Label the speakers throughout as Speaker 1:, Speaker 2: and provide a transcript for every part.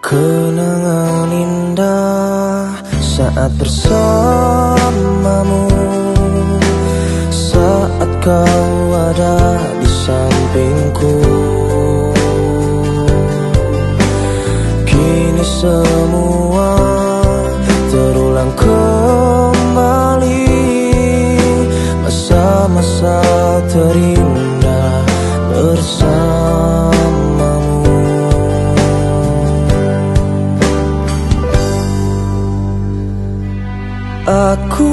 Speaker 1: Kenangan indah saat bersamamu, saat kau ada di sampingku. Kini semua terulang kembali, masa-masa terindah bersamamu. Aku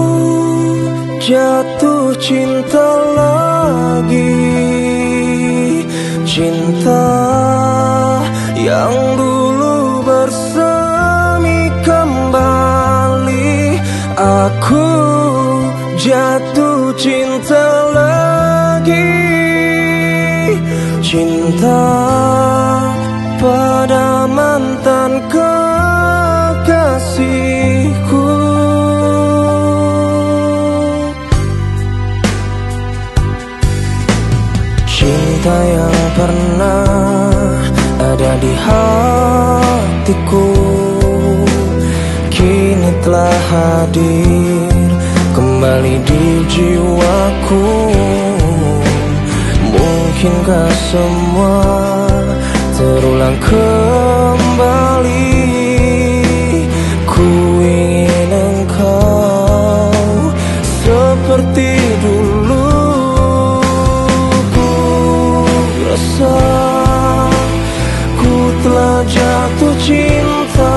Speaker 1: jatuh cinta lagi, cinta yang dulu bersemi kembali. Aku jatuh cinta lagi, cinta pada mantan kekasihku. Cinta yang pernah ada di hatiku kini telah hadir kembali di jiwaku. Mungkinkah semua terulang kembali? Ku ingin engkau seperti dulu. Ku telah jatuh cinta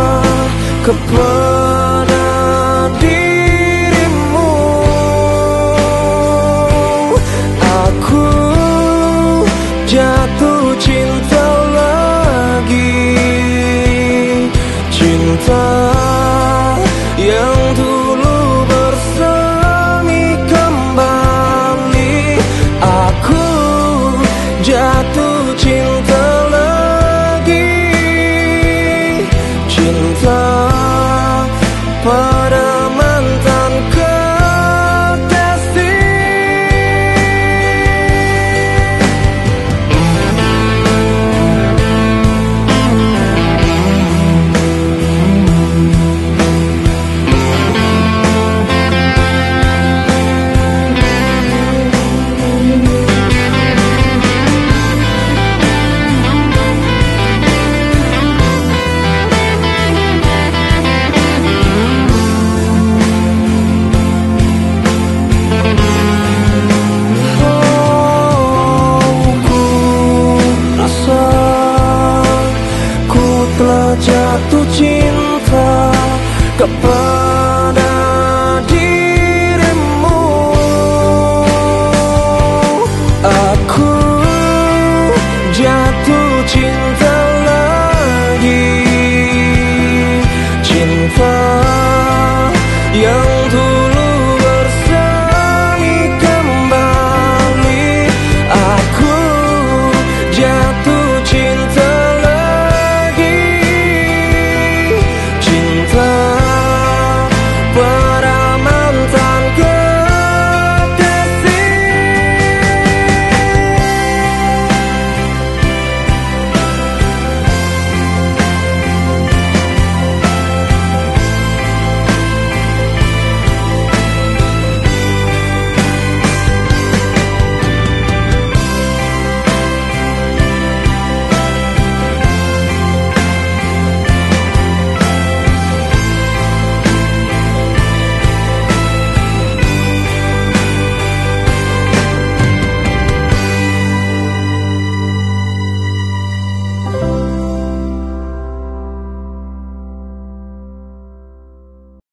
Speaker 1: kepada dirimu. Aku jatuh cinta lagi, cinta yang dulu bersemi kembali. Aku jatuh cinta lagi, cinta pada mantan kekasih. Jatuh cinta kepada